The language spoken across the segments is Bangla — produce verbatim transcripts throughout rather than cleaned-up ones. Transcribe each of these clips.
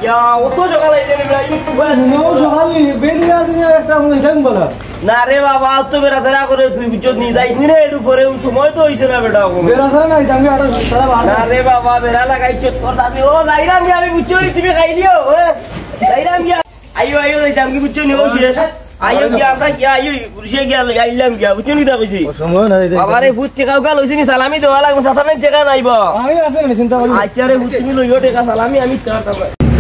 ইয়া অত সকালে এনে ভাই নো সকালে বেরিয়া তুমি একটা মনে থাকুম বলা না রে বাবা তো বেরা ধরা করে তুই বিচত নি যাই নি রে একটু পরে সময় তো হইছে না বেটা বেরা ধরা নাই জাঙ্গে আটা সারা বার না রে বাবা বেরা লাগাইছে তোর দাবি ও যাইরাম গিয়া আমি বুঝছো তুমি খাই দিও যাইরাম গিয়া আইও আইও যাইতাম কি বুঝছো নি ও শেষ আইও গিয়া আমরা গিয়া আইও পুলিশে গিয়া আইলাম গিয়া বুঝছো নি তা কইছি সময় নাই বাবা রে ভূত টেকাও গাল হইছে নি সালামি দেওয়া লাগবে সাতানে টেকা নাইব আমি আছে না চিন্তা করি আচ্ছা রে ভূত তুমি লইও টেকা সালামি আমি চাটা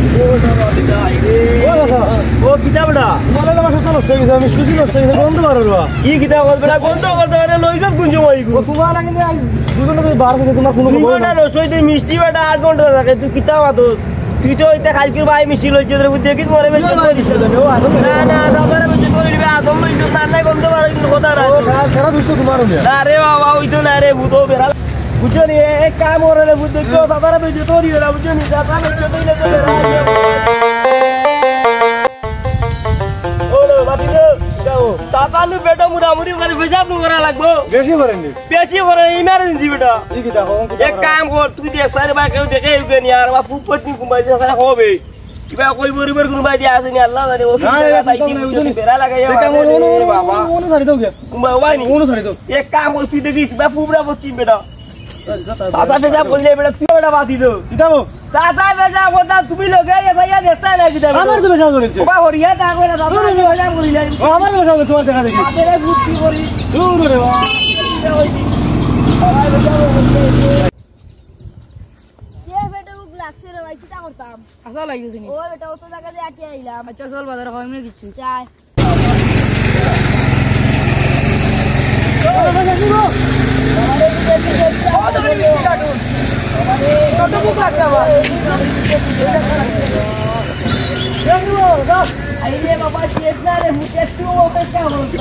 ও কিতাবটা বলে না মাসে তো নষ্ট হয়ে গেছে আমি সুজি নষ্ট হয়ে গেছে বন্ধ করো বাবা কি কিতাব বলবে না বন্ধ করতে পারে লই যাব কোন সময় ও তোমার না কিন্তু দুজনে তো বার থেকে তোমার কোনো খবর না রসই দে মিষ্টি বাটা আট ঘন্টা থাকে তুই কিতাব আদস তুই তো ওইটা কালকে ভাই মিষ্টি লইছে রে বুঝে কি মরে বেঁচে করিস না না দাদারে বেঁচে করে দিবে আদম লইছ না নাই বন্ধ পারে কিন্তু কথা রাখ ও সারা দুষ্ট তোমার না না রে বাবা ওই তো না রে ভূতো বেরা বুঝছো নি এক কাম ওরে রে বুঝছো তো দাদারে বেঁচে তোরি ওরা বুঝছো নি দাদা বেঁচে তোইলে তো বেরা তাতানু বেটা মুরামুরি করে হিসাব নু করা লাগবো বেশি করেন নি বেশি করে ইমার্জেন্সি বেটা ঠিক আছে দেখো এক কাম কর তুই দেখ সারে ভাই কেউ দেখে ইউকে নি আর বাপু পত্নী কুমাই যে সারা হবে কিবা কই বরিবার কুমাই দিয়া আছে নি আল্লাহ জানে ও তাইতি বেরা লাগাই বাবা ওনো সারি দাও কে কুমাই ওই নি ওনো সারি দাও এক কাম কর তুই দেখিস বাপু বড় বচ্চি বেটা সাদা ফেজা বললে বেটা তুই বেটা বাতি দাও কিতাবো সাদা ফেজা কথা তুমি লগে এসাইয়া দেখতা না কিতাব আমার তো বেশা করেছে বাবা হরিয়া তা করে দাদা ফেজা করিলা আমার বেশা করে তোমার দেখা দেখি আরে বুদ্ধি করি দূর রে বাবা ये बेटा वो ग्लाक्से रे भाई किता करताम আসা লাগিল তুমি ओ बेटा तो জায়গা দিয়ে আটি আইলাম আচ্ছা চল বাজার হয় না কিছু চাই কত বুক লাগছে আবার আইলে বাবা শেষ না রে মুতে তুই ওকে কা বলতা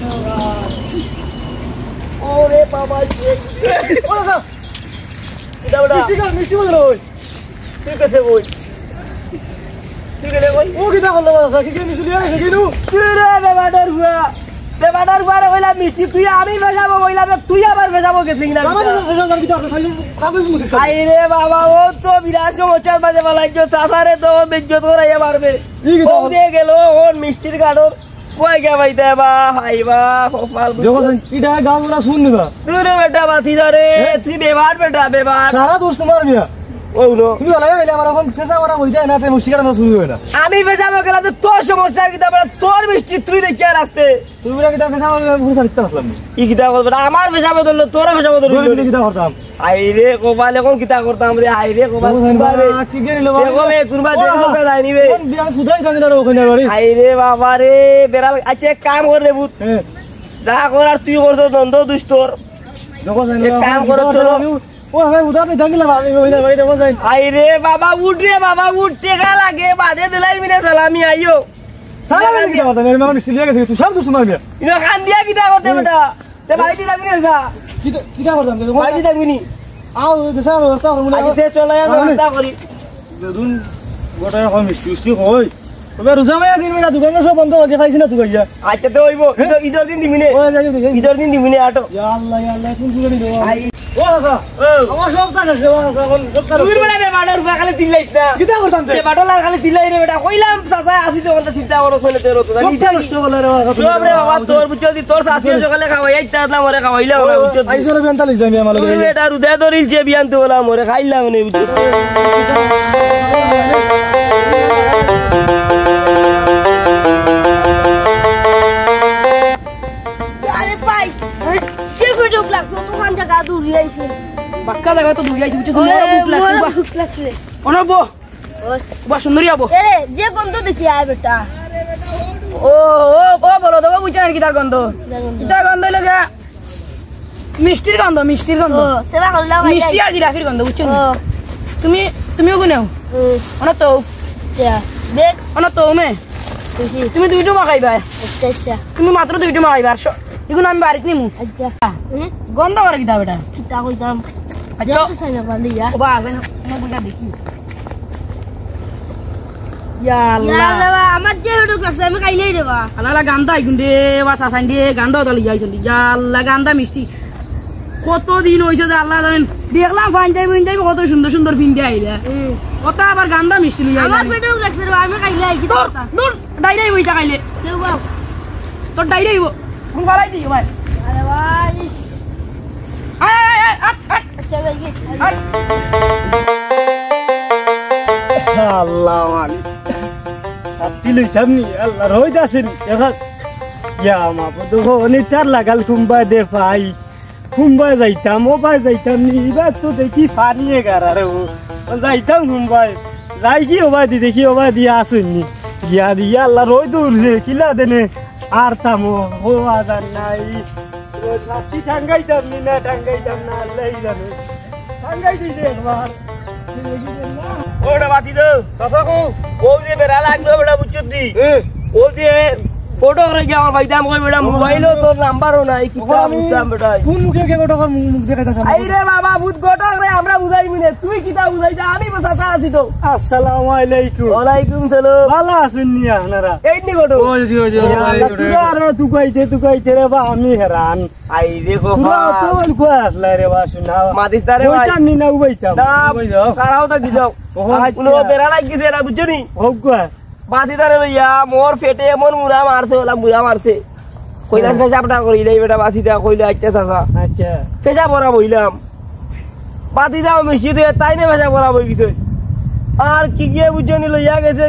ওরে বাবা শেষ ওরা সব কিটা বড় মিষ্টি কর মিষ্টি বল ওই তুই কাছে বই তুই গেলে কই ও কিতা করলো বাবা কি কি মিষ্টি লিয়া গেলু তুই রে বাবা ডরুয়া তে বাডার বারে হইলা মিষ্টি তুই আমি ভেজাবো হইলা তুই আবার ভেজাবো গেছিস না আমার বেশা জান কিতা খাইলে কাগজ মুছে আইরে বাবা ও তো বিরাট সমস্যার মাঝে বলাইছো চাচারে তো বেজ্জত করাইয়া পারবে ই কিতা ও দিয়ে গেল ওর মিষ্টির গাড়র কই গে ভাইতে বা হাইবা কপাল দেখো ইটা গান ওরা শুন নিবা তুই রে বেটা বাতি ধরে তুই বেবার বেটা বেবার সারা দোষ তোমার নিয়া ওগুলো তুমি আলাই আইলে আমার এখন ফেসা করা হই যায় না তে মুশকিল না শুরু হয় না আমি ভেজাবো গেলাম তো তোর সমস্যা কিতা বলে তোর মিষ্টি তুই দেখিয়া রাখতে তুমি বলে কিতা ফেসা মুছে দিতে আসলাম ই কিতা বলবে আমার ভেজাবো ধরলো তোর ভেজাবো ধরলো তুমি কিতা করতাম আইরে কোবালে কোন কিতা করতাম রে আইরে কোবালে কি গেলি লো দেখো মে কুরবা দেখো তো যাইনি বে কোন বিয়ান সুদাই জানি না ওখানে বাড়ি আইরে বাবা রে বেড়াল আচ্ছা এক কাম কর রে ভূত হ্যাঁ যা করার তুই করছ দ্বন্দ্ব দুষ্টর দেখো জানি এক কাম করো চলো ও ভাই উদা পে জানি না বাড়ি ওইলা বাড়ি দেখো যাই আইরে বাবা উঠ রে বাবা উঠ টেকা লাগে বাদে দিলাই মিনে সালামি আইও সারা কি কথা মেরে মানে মিষ্টি লিয়া গেছে তুই সব দোষ মার বিয়া ইনো কান দিয়া কিতা করতে বেটা তে বাড়িতে যাবি না যা কিতা কিতা করতাম দেখো বাড়িতে যাবি নি আও দেশা ব্যবস্থা করমু আজ তে চলে যা ব্যবস্থা করি দুন গোটা হয় মিষ্টি মিষ্টি কই তবে রোজা মায়া দিন মেলা দোকান সব বন্ধ হয়ে পাইছি না তুই গিয়া আচ্ছা তো হইবো ঈদের দিন দিবি নে ও যাই যাই ঈদের দিন দিবি নে আটো ইয়া আল্লাহ ইয়া আল্লাহ কোন সুগারি দেও আই ও দাদা ও আমার সব কাজ আছে ও এখন সব কাজ তুই বড় বে বাড়ার রূপা খালি চিল্লাইছ না কিতা করতাম তে তে বাটলা খালি চিল্লাই রে বেটা কইলাম চাচা আসি তো কথা চিন্তা করো কইলে তোর তো নিচে নষ্ট হলো রে সব রে বাবা তোর বুঝছো দি তোর সাথী সকালে খাওয়াই আইতা না মরে খাওয়াইলা না বুঝছো আইসরে বেন্তা লিছ আমি আমার তুই বেটা রুদে দরিল যে বিয়ানতে বলা মরে খাইলাম না বুঝছো আরে ভাই যে বেটা গ্লাক্স তো খান জায়গা দূর আইছে বাক্কা জায়গা তো দুই আইছি বুঝছো তোমার বুক লাগছে মোর বুক লাগছে অনব বা সুন্দরী আবো এরে যে গন্ধ দেখি আয় বেটা ও ও ও বলো তো বুঝছ না কিতার গন্ধ কিতার গন্ধ লাগা মিষ্টির গন্ধ মিষ্টির গন্ধ ও তেবা করলা ভাই মিষ্টি আর জিরাফির গন্ধ বুঝছো ও তুমি তুমিও গুনেও অনা তো আচ্ছা বেক অনা তো মে খুশি তুমি দুইটো মা খাইবা আচ্ছা আচ্ছা তুমি মাত্র দুইটো মা খাইবা এগুলো আমি বাড়িতে নিমু আচ্ছা হুম গন্ধ করে কিতা বেটা কিতা কইতাম আচ্ছা যত সাইনা বালিয়া ও বা আসেন না বুঝা দেখি ইয়া আল্লাহ ইয়াল্লাহ আমার যে বেটা গ্লাক্স আমি খাইলেই দেবা আল্লাহ গান্দা আইগুন দে বা সাসান দে গান্দা তো লিয়া আইছন ইয়া আল্লাহ গান্দা মিষ্টি কত দিন হইছে যে আল্লাহ জানেন দেখলাম ফাইন টাইম ফাইন টাইম কত সুন্দর সুন্দর ফিন দিয়ে আইলা কথা আবার গান্দা মিষ্টি লইয়া আমার পেটেও লাগছে রে আমি খাইলে আই কি তোর দূর ডাইরে বইটা খাইলে দেও বাবু তোর ডাইরে হইব কোন ফালাই দিই ভাই আরে ভাই আয় আয় আয় আট আট আচ্ছা যাই কি আট আল্লাহ মানে আপনি লইতাম নি আল্লাহ রই দাসেন এখন ইয়া মাবুদ হনি তার লাগাল কুম্বা দে ভাই কুম্বা যাইতাম ও ভাই যাইতাম নি এবার তো দেখি পানিয়ে গারারে ও যাইতাম কুম্বাই যাই কি ওবা দি দেখি ওবা দিয়া আসুননি গিয়া দিয়া আল্লাহ রই দূর রে কিলা দেনে আর তামো ও আজান নাই রাত্রি ঠাঙ্গাইতাম নি না ঠাঙ্গাইতাম না আল্লাহ জানে ঠাঙ্গাই দিতে একবার ওটা বাতি দো কথা কো ও যে বেড়া লাগলো বেটা বুঝছো দি ও যে ফটো করে গিয়ে আমার ভাইদাম কই বেটা মোবাইলও তোর নাম্বারও নাই কি তা বুঝতাম বেটা কোন মুখে কে গোটা মুখ দেখাইতাছ আই রে বাবা ভূত গটক রে আমরা বুঝাইবি না তুই কি তা বুঝাইছা আমি বসাতা আছি তো আসসালামু আলাইকুম ওয়ালাইকুম সালাম ভালো আছেন নি আপনারা এই নি গটক ওই জি ওই জি তুরা রে তুকাইতে তুকাইতে রে বা আমি হেরান আই রে গো তুরা তো বল কো আসলা রে বা শুনা মাদিস্তারে ভাই ওইটা নি না উবাইতাম না কারাও তো কি যাও আজ নো বেড়া লাগিছে না বুঝছো নি হোক গো বাতিদারে লইয়া মোর পেটে এমন মুড়া মারছে ওলা মুড়া মারছে কইলাম পেশাবটা করিলাই বেটা বাতিদা কইলে আইতে চাচা আচ্ছা পেশা পড়া বইলাম বাতিদা মিশি দিয়ে তাই নে পেশা পড়া বই গেছে আর কি গিয়ে বুঝনি লইয়া গেছে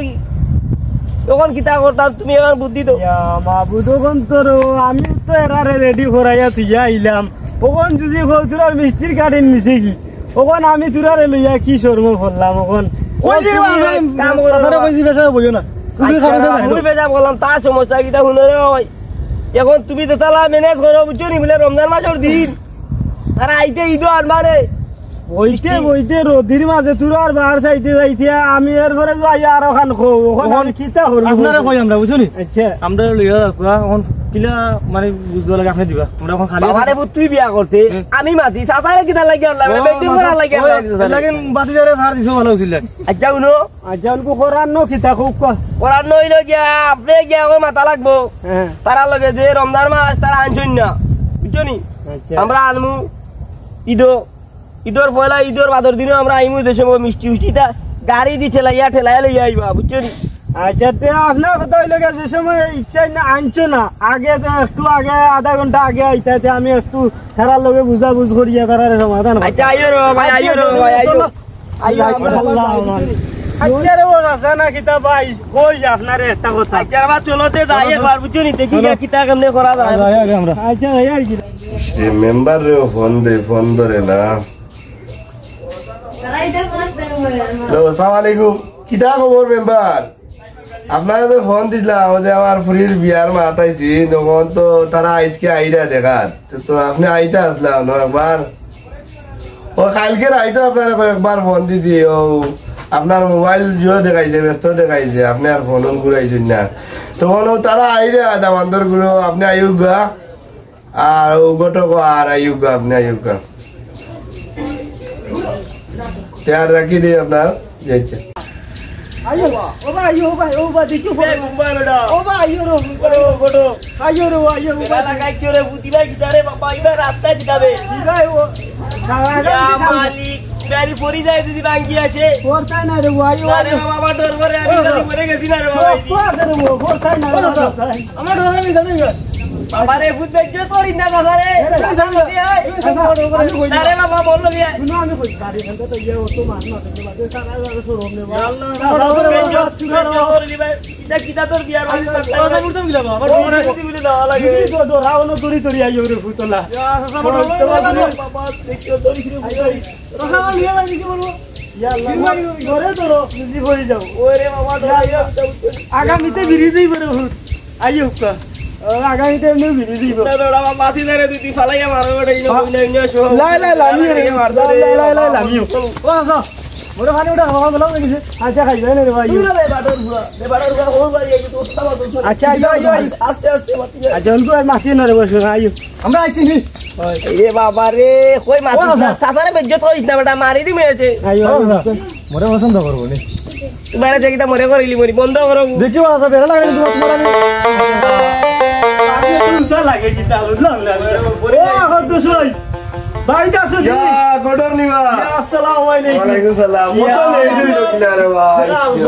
তখন কিতা করতাম তুমি আমার বুদ্ধি তো ইয়া মাবুদ কোন তোর আমি তো এরারে রেডি করাইয়া তুইয়া আইলাম ওখন যদি হতুরার মিস্ত্রির কাটিন মিছে কি ওখন আমি তুরারে লইয়া কি শর্ম করলাম ওখন কইছি কাম করে তারে কইছি বেশা বইও না তুমি খাবে তো জানি আমি পেশা বললাম তার সমস্যা কিতা শুনে রে ভাই এখন তুমি তো তালা ম্যানেজ করো বুঝছো নি বলে রমজান মাসের দিন তারা আইতে ঈদ আনবারে বইতে বইতে রোদির মাঝে তুই আর বাহার চাইতে যাইতে আমি এরপরে যাই আর ওখান খো ওখান কিতা হল আপনারা কই আমরা বুঝুনি আচ্ছা আমরা লইয়া কুয়া এখন কিলা মানে বুঝবা লাগে আপনি দিবা আমরা এখন খালি বাবারে বুত তুই বিয়া করতে আমি মাতি সাতারে কিতা লাগি আনলাম বেটিং করা লাগি আনলাম লাগেন বাতি যারে ভার দিছো ভালো হইছিল আচ্ছা উনো আচ্ছা উনকো করার নো কিতা খুব কো করার নইলো গিয়া আপনি গিয়া ওই মাথা লাগবো হ্যাঁ তারা লগে যে রমজান মাস তারা আনছুন না বুঝছো নি আচ্ছা আমরা আনমু ঈদ ঈদর পয়লা ঈদর বাদর দিনও আমরা আইমু দেশে মিষ্টি মিষ্টিটা গাড়ি দি ঠেলাইয়া ঠেলাইয়া লইয়া আইবা বুঝছো নি আচ্ছা তে আপনার কথা হইলো যে সময় ইচ্ছা না আনছো না আগে তো একটু আগে আধা ঘন্টা আগে আইতাতে আমি একটু তারার লগে বুঝা বুঝ করিয়া তারার সমাধান আচ্ছা আইও রে ভাই আইও রে ভাই আইও আইও আচ্ছা রে ও আছে না কিতা ভাই কই আপনার একটা কথা আচ্ছা বা চলোতে যাই একবার বুঝছো নি দেখি গিয়া কিতা কেমনে করা যায় আগে আমরা আচ্ছা আর কি সে মেম্বার রে ফোন দে ফোন ধরে না আসসালামু আলাইকুম কিটা খবর মেম্বার আপনারা তো ফোন দিলাম যে আমার ফুরির বিয়ার মাতাইছি তখন তো তারা আজকে আইরা দেখার তো আপনি আইতে আসলাম না একবার ও কালকে আইতো আপনারা কয়েকবার ফোন দিছি ও আপনার মোবাইল জিও দেখাইছে ব্যস্ত দেখাইছে আপনি আর ফোন ঘুরাইছেন না তখন ও তারা আইরা দামান্দর গুলো আপনি আয়ুক গা আর ও গোটক আর আয়ুক গা আপনি আয়ুক গা তৈয়ার রাখি দিই আপনার যাইছে আইও ও ভাই আইও ভাই ও ভাই দেখো ঘুমবা বেটা ও ভাই আইও রে গটো গটো আইও রে আইও বেলা লাগাইছো রে বুদিলা কিতারে বাবা ইবা রাস্তা কিতাবে ভাই ও ইয়া মালিক গাড়ি পরি যায় যদি ভাঙ্গি আসে করতাই না রে আইও আরে বাবা ডর করে আমি যদি মরে গেছি না রে বাবা তো আছে রে ও করতাই না আমার ডর আমি জানি বাবা রে ভূত দেখছো তোর ইন্না কথা রে আরে বাবা বললো বিয়া শুনো আমি কই গাড়ি খানতে তো ইয়ে ও তো মান না তো বাদে সারা সারা শোরুম নে কিতা কিতা তোর বিয়ার বাড়ি ওটা বুঝতাম কি বাবা ওরে যদি বলে দাও লাগে তো ডরাওনো দড়ি দড়ি আইও রে ফুতলা বাবা দেখছো তোর কি রসা লিয়া লাগি কি বলবো ইয়া আল্লাহ ঘরে ধরো বুঝি পড়ি যাও ওরে বাবা দয়া আগামীতে বিরিজই বড় ভূত আইও কা আগামীতে এমনি বিরিজই বড় না বাবা মাথি ধরে তুই ফালাইয়া মারো ওটা ইনো কইলে ইনো শো লাই লাই লামি রে লাই লাই লাই লামি ও আসো মোরে খানি ওটা খাওয়া বলাও গেছে আচ্ছা খাই যাই না রে ভাই তুই রে বাটর বুয়া রে বাটর বুয়া ওর বাড়ি আই তো তাবা তো আচ্ছা আইও আইও আস্তে আস্তে মাতি আচ্ছা উনকো আর মাতি না রে বসো আইও আমরা আইছি নি রে বাবা রে কই মাতি সাসারে বেজ্জত করিস না বেটা মারি দি মেয়েছে আইও মরে পছন্দ করবো নি তোমারে দেখি তা মরে করিলি মরি বন্ধ করো দেখিও আসা বেলা লাগে তোমার তোমার আমি আমি তো উসা লাগে কি তা বুঝলাম না ও এখন তো সই বাড়িতে আসুন ইয়া গডর নিবা আসসালামু আলাইকুম ওয়ালাইকুম সালাম কত লেট হইল কিনা রে ভাই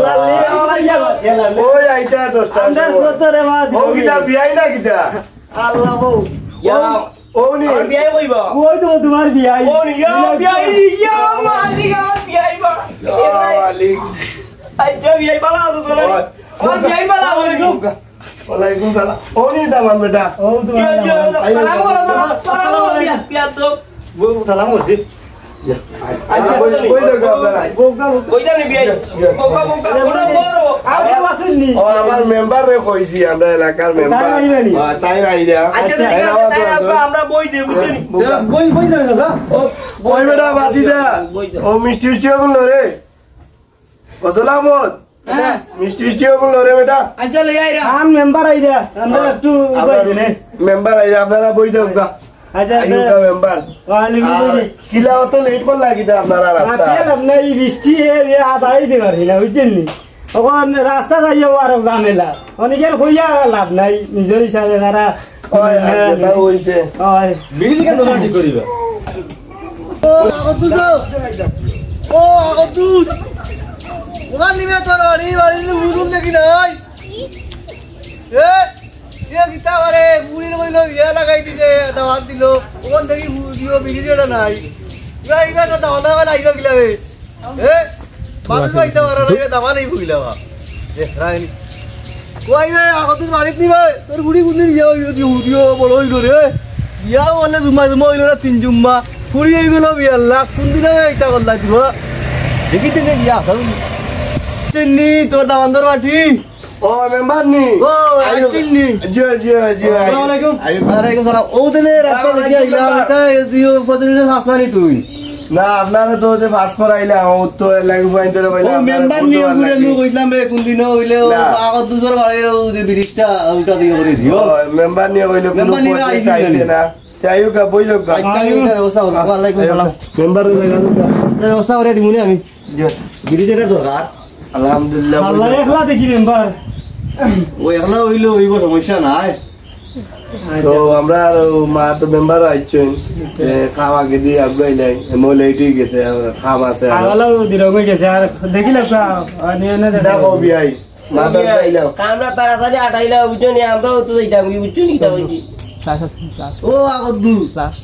ওই আইতা দশটা আন্দাজ কত রে বাদ ও কিটা বিয়াই না কিটা আল্লাহ বউ ইয়া ও নি আর বিয়ে কইবা ওই তো তোমার বিয়াই ও ইয়া বিয়ে ইয়া মালিক আর বিয়ে বা মালিক আই যে বিয়ে বালা তো তোরা ও বিয়ে বালা ওয়ালাইকুম ওয়ালাইকুম সালাম ও নি দামান বেটা ও তোমার সালাম আসসালামু আলাইকুম পিয়া তো সালাম করছি আচ্ছা কই কই দাও আপনারা বউকা কইতা নি বিয়ে কোকা কোকা কোন বড় আগে আসুন নি ও আমার মেম্বার রে কইছি আমরা এলাকার মেম্বার তাই আইবেনি? তাই নাই রে আচ্ছা ঠিক আছে তাই আমরা বই দেব বুঝছেন বই বই যাবে না ওই বেটা বাতি দা ও মিষ্টি মিষ্টি ওগুলো রে আসসালামত হ্যাঁ মিষ্টি মিষ্টি ওগুলো রে বেটা আচ্ছা লই আইরা আন মেম্বার আই দে আমরা একটু উবাই দিনে মেম্বার আইরা আপনারা বই দাও গা আচ্ছা আইউকা মেম্বার ওয়ালাইকুম আর কিলা অত লেট কোন লাগি দা আপনারা রাস্তা আতে আপনার এই বৃষ্টি এ আদাই দিতে পারি না বুঝছেন নি ওখান রাস্তা যাইও আর ঝামেলা অনেকের হইয়া লাভ নাই নিজের হিসাবে তারা ওই এটা হইছে হয় বিড়ি কেন তোমার ঠিক করিবা ও আগত দুজ ও আগত দুজ ওখান নিবে তোর বাড়ি বাড়ি মুরুল দেখি নাই এ এ কিতা করে মুড়ি কইলো ইয়া লাগাই দিলে দাওয়াত দিল ওখান দেখি ভিডিও ভিডিওটা নাই ইবা ইবা কথা হলা গলা আইবা গিলা বে এ বাবু আইতা পারা না দামা নাই কইলা বা এ রাইনি কই বে আগত দুজ বাড়িত নিবে তোর বুড়ি কোনদিন বিয়া হইলো ভিডিও বড় হইলো রে বিয়া বলে জুমা জুমা হইলো না তিন জুম্মা ফুরি এইগুলো বিয়ার লাখ কোনদিন এইটা করলা দিব দেখি দিনে বিয়া আসল চিন্নি তোর দামান্দর বাটি ও মেম্বার নি ও চিন্নি জিও জিও জিও আসসালামু আলাইকুম ওয়ালাইকুম সালাম ও দিনে রাস্তা দেখি আইলা এটা দিও প্রতিদিন হাসনানি তুই না আপনারা তো যে পাস করাইলা ও তো লাগি পয়েন্ট রে ও বইলা মেম্বার নিয়ে ঘুরে নু কইলাম বে কোনদিন হইলে ও না। আগত দুজোর বাড়ির ও যে ব্রিজটা ওটা দিয়ে করে দিও মেম্বার নিয়ে কইলো কোনো মেম্বার নিয়ে পয়সা আইছি চাইছে না তাইউকা বই লোক আচ্ছা এটার ব্যবস্থা করো ওয়ালাইকুম সালাম মেম্বার রে জায়গা দাও এটার ব্যবস্থা করে দিমুনি আমি ব্রিজের দরকার আলহামদুলিল্লাহ আল্লাহ একলা দেখি মেম্বার ও একলা হইলো হইব সমস্যা নাই তো আমরা আর মা তো মেম্বার আইছেন খাওয়া কে দিয়ে আগাইলাই এমন লেটই গেছে খাওয়া আছে আর আগালো দিরো কই গেছে আর দেখিলা কা নিয়ে না দেখো বিয়াই মা তো আইলাও আমরা তাড়াতাড়ি আটাইলা বুঝছেন আমরাও তো যাইতাম কি বুঝছেন কি তা বলছি ও আগত দু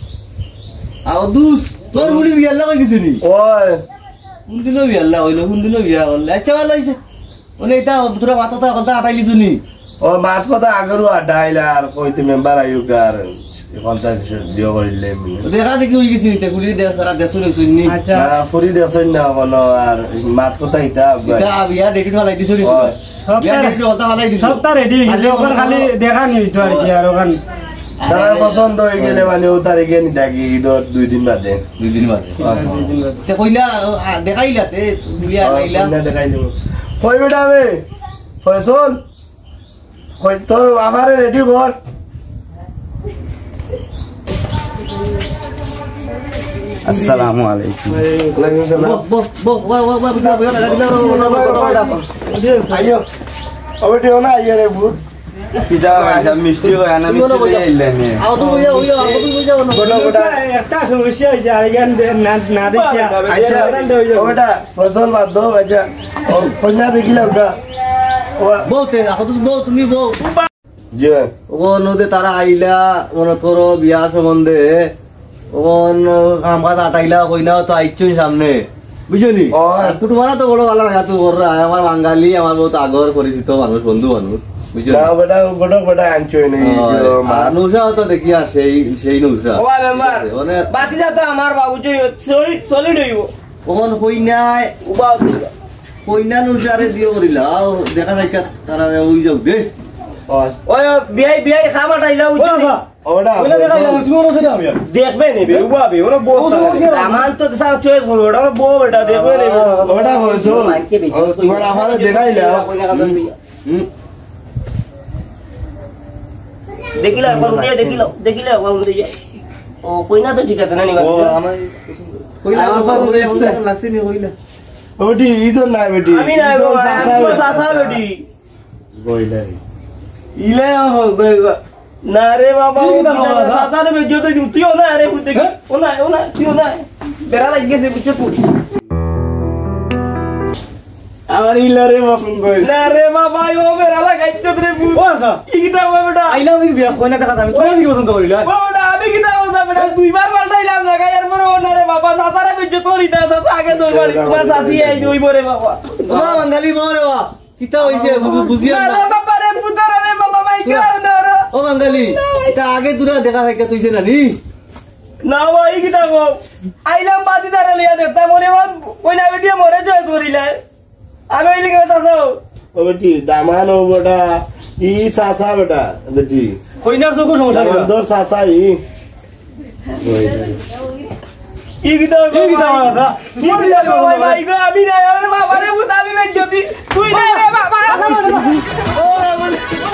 আগত দু তোর বুড়ি বিয়া লাগা কিছু নি ওই কোনদিন বিয়া লাগা হইলো কোনদিন বিয়া করলে আচ্ছা ভালো হইছে ওনে এটা তোরা মাথাটা কথা আটাই লিছু নি ও মাছ কথা আগরু আডাইলা আর কইতে মেম্বার আইউকা আর কলটা দিও করিলে দেখা দেখি হই গেছি নিতে কুড়ি দেশ সারা দেশ হইছু নি আচ্ছা না ফুরি দেখছেন না কোনো আর মাছ কথা হিতা এটা বিয়া ডেটি ফালাই দিছু নি ওই বিয়া ডেটি কথা ফালাই দিছু সবটা রেডি হইছে ওখান খালি দেখা নি তো আর কি আর ওখান তারা পছন্দ হয়ে গেলে মানে ও তারিখে নি থাকি ঈদর দুই দিন বাদে দুই দিন বাদে তে কইলা দেখাইলা তে বিয়া আইলা দেখাইলে কই বেটা আমি ফয়সল কই তোর আমারে রেডি কর আসসালামু আলাইকুম ওয়ালাইকুম সালাম বো বো বো বো বো বিয়া বিয়া লাগা দিলা রো আইও ওবেটিও না আইয়া রে ভূত কিটা ভাইসা মিষ্টি হয় না মিষ্টি লই আইলেন আও তো হইয়া হইয়া আও তো হইয়া না বড় বড় একটা সমস্যা হইছে আর গান না না দেখিয়া আচ্ছা ও বেটা ফয়সল বাদ দাও আচ্ছা ও কন্যা দেখিলা গা ও বউতে আও তো বউ তুমি বউ জি ও নদে তারা আইলা মনে করো বিয়া সম্বন্ধে ওন কাম কাজ আটাইলা কইনা তো আইছুই সামনে বুঝলি ও। তো তোমার তো বড় ভালো লাগা তো ওর আমার বাঙালি আমার বহুত আগর পরিচিত মানুষ বন্ধু মানুষ বুঝলি না বেটা গোটা গোটা আনছই নাই নুসা তো দেখিয়া সেই সেই নুসা ও মেম্বার ওনে বাতি যা তো আমার বাবু চলি চলি রইব ওন কইনাই উবাও দিবা কইনা নুসারে দিও করিলা দেখা যায় তারা ওই যাও দে ওই বিয়াই বিয়াই খাবার আইলা বুঝছেন ওটা দেখবে নেবে উবাবে ওরা বউ আমার তো স্যার চয়েস করবে ওটা ওরা বউ বেটা দেখবে নেবে ওটা বলছো তোমার আমারে দেখাইলা দেখিলা একবার উঠে দেখিলা দেখিলা একবার উঠে যায় ও কইনা তো ঠিক আছে না নিবা কইলা লাগছে নি কইলা ওটি ইজন না বেটি আমি না গো সাসা বেটি কইলা ইলে না রে বাবা কি কথা বাবা? সাতারে বেজে তো তুইও না রে বুঝতে কি ও না ও না তুইও না বেড়া লাগি গেছে বুঝছো তুই আমার ইলারে মকম কই না রে বাবা ও বেড়া লাগাইছো রে বুঝ ও আচ্ছা কি কিটা হবে বেটা আইলাম এই বিয়া কইনা দেখা আমি তোমার কি পছন্দ করিলা বাবা আমি কিটা বলতা বেটা দুইবার পাল্টাইলাম জায়গা এর পরে ও না রে বাবা সাতারে বেজে তোরি না সাতা আগে দুইবার তোমার সাথী এই দুইব রে বাবা বাবা বাঙালি বরে বাবা কিতা হইছে বুঝিয়া না রে বাবা রে পুতরা রে বাবা ভাই কেউ না রে ও বাঙালি এটা আগে দূরে দেখা হয় তুইছে না নি না ভাই কিটা গো আইলাম বাজি দাঁড়া লিয়া দেখতা মনে মন কইনা বেটিয়ে মরে জয় করিলা আমি ওই লিখে চাচাও ও বেটি দামান ও বেটা ই চাচা বেটা বেটি কইনার চোখ সমস্যা নেই দর চাচা ই ই কিটা এই কিতা বাবা কি দিয়া গো ভাই ভাই গো আমি না রে বাবা রে বুঝ আমি না যদি তুই না রে বাবা ও আমার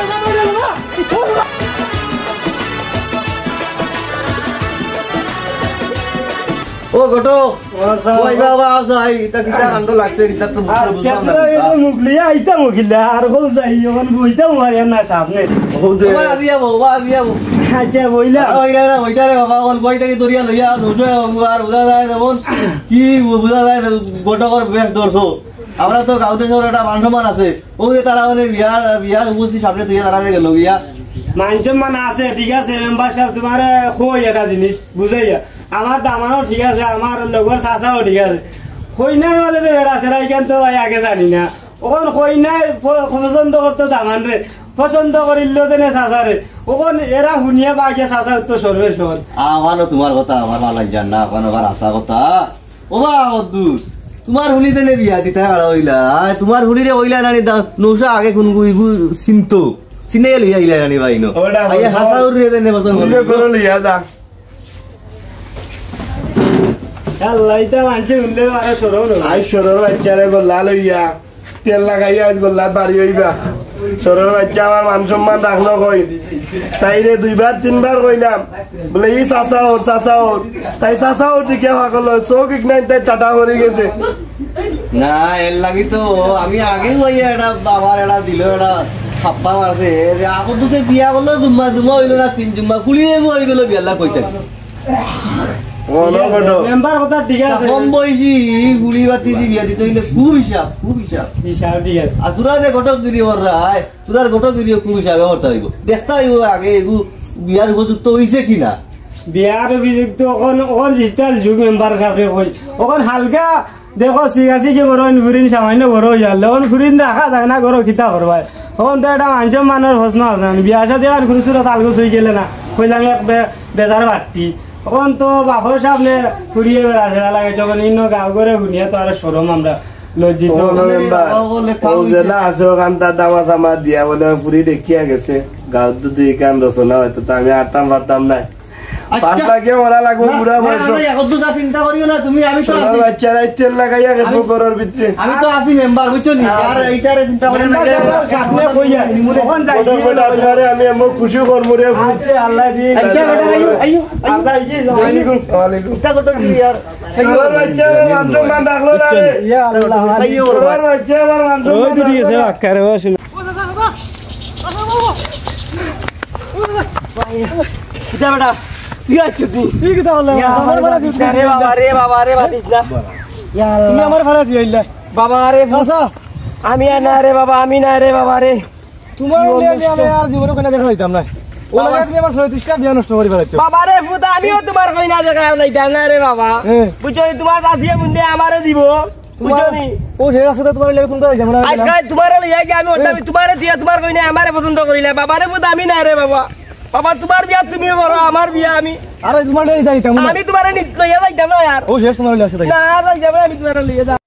ও গটো ওই বাবা আই এটা কিটা কাণ্ড লাগছে কিটা তো আচ্ছা তোরা এটা মুগলিয়া আইতা মুগিলা আর হল যাই যখন বইতা মারিয়া না সামনে বাবা দিয়া বাবা দিয়া আচ্ছা বইলা ওই না ওইটা রে বাবা ওন বই থেকে দরিয়া লইয়া নজো আর বুঝা যায় যেমন কি বুঝা যায় গটকর বেশ দর্শো আমরা তো গাঁওতে শহরে একটা মান সম্মান আছে ওই যে তারা মানে বিয়া বিয়া উপস্থিত সামনে তুই তারা গেল বিয়া মানুষের মান আছে ঠিক আছে মেম্বার সাহেব তোমার কই একটা জিনিস বুঝাইয়া আমার দামানও ঠিক আছে আমার লগর চাচাও ঠিক আছে কই নাই বলে যে বেড়া সেরা এখান তো ভাই আগে জানি না ওখান কই নাই পছন্দ করতো দামান রে পছন্দ করিল তেনে চাচারে ওখান এরা শুনিয়া বাগে চাচা তো সর্বের সহজ আমারও তোমার কথা আমার ভালো লাগে না এখন আবার আশা কথা ও বা কদ্দুস তোমার হুলি দিলে বিয়া দিতে হইলা তোমার হুলিরে হইলা নানি নৌসা আগে কোন গুইগু চিনতো চিনে লইয়া ইলা নানি ভাই নো ওটা আইয়া হাসা উড়িয়ে দেনে বসন তুমি করে লিয়া যা আল্লাহ এটা মানুষে শুনলে আরো সরব না আই সরর বাচ্চারে গোল্লা লইয়া তেল লাগাইয়া আজ গোল্লা বাড়ি হইবা সরর বাচ্চা আমার মান সম্মান রাখলো কই তাইরে দুইবার তিনবার কইলাম বলে ই চাচা ওর চাচা ওর তাই চাচা ওর দিকে ভাগল চোখ ইকনাই তাই টাটা করে গেছে না এর লাগি তো আমি আগে হইয়া এটা বাবার এটা দিল এটা ছাপ্পা মারছে যে আগত তো বিয়া করলো জুম্মা জুম্মা হইলো না তিন জুম্মা কুড়িয়ে হয়ে গেল বিয়ালা কইতে মেম্বার কথা ঠিক আছে কম বয়সী গুলি বাতি দি বিয়া দিতে হইলে খুব হিসাব খুব হিসাব হিসাব ঠিক আছে আর তোরা যে ঘটক গিরি রায় তোরার ঘটক গিরি খুব হিসাবে করতে হইব দেখতে হইব আগে এগু বিয়ার উপযুক্ত হইছে কিনা বিয়ার অভিযুক্ত ওখান ওখান ডিজিটাল যুগ মেম্বার সাহেব কই ওখান হালকা দেখো সিগাসি কি বড় ফুরিন সামান্য বড় হইয়াল ওখান ফুরিন রাখা যায় না ঘর খিতা করবাই ওখান তো এটা মানুষের মানের প্রশ্ন আছে বিয়া সাথে আর ঘুরে সুরে তালগো চই গেলে না কইলাম এক বেজার বাড়তি ওখান তো বাপর সামনে ফুরিয়ে বেড়া সেরা লাগে যখন ইন্ন গাঁও করে শুনিয়ে তো আর সরম আমরা লজ্জিত দামা চামা দিয়া বলে পুরি দেখিয়া গেছে গাঁত দুই কান রচনা হয়তো আমি আটটাম পারতাম না পাঁচ লাখে ওরা লাগবে পুরা বয়স চিন্তা করিও না তুমি আমি তো আছি বাচ্চারা তেল লাগাইয়া গেছে ঘরের ভিতরে আমি তো আছি মেম্বার বুঝছো নি আর এইটারে চিন্তা করেন না সামনে কইয়া ওখান যাই আপনারে আমি এমন খুশি করবো রে আচ্ছা আল্লাহ দি আচ্ছা আইও আইও আল্লাহ জি ওয়ালাইকুম ওয়ালাইকুম চিন্তা করতে কি यार ঘর বাচ্চা মান সম্মান রাখলো না রে ইয়া আল্লাহ আইও ঘর বাচ্চা আমার মান ওই সম্মান তো ঠিক আছে আকারে বসে কিটা বেটা তুই আছো তুই তুই কি তাহলে আমার বলা দিস রে বাবা রে বাবা রে বাতিস না ইয়া আল্লাহ তুমি আমার ভাড়া দিইলা বাবা রে চাচা আমি আর না রে বাবা আমি না রে বাবা রে তোমার লিয়ে আমি আমি আর জীবনে কোনা দেখা দিতাম না ও লাগা তুমি আমার ছয়ত্রিশটা বিয়া নষ্ট করে ফেলেছো বাবা রে ফুটা আমিও তোমার কইনা জায়গা যাইতাম না রে বাবা হ্যাঁ। বুঝছো তোমার দাদিয়ে মুন্ডে আমারে দিব বুঝছো নি ও সেই রাস্তাতে তোমার লাগে ফোন করে আমরা আজকে তোমার লইয়া কি আমি ওটা তোমারে দিয়া তোমার কইনা আমারে পছন্দ করিলে বাবা রে ফুটা আমি না রে বাবা বাবা তোমার বিয়া তুমি করো আমার বিয়া আমি আরে তোমার লাগে যাইতাম না আমি তোমারে নিত লইয়া যাইতাম না यार ও শেষ তোমার লাগে আসে না যাইতাম আমি তোমারে লইয়া